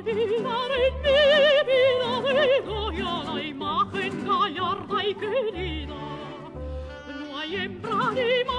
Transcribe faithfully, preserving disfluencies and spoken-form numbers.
vida, de mi vida, le doy a la imagen gallarda y querida. No hay hembra ni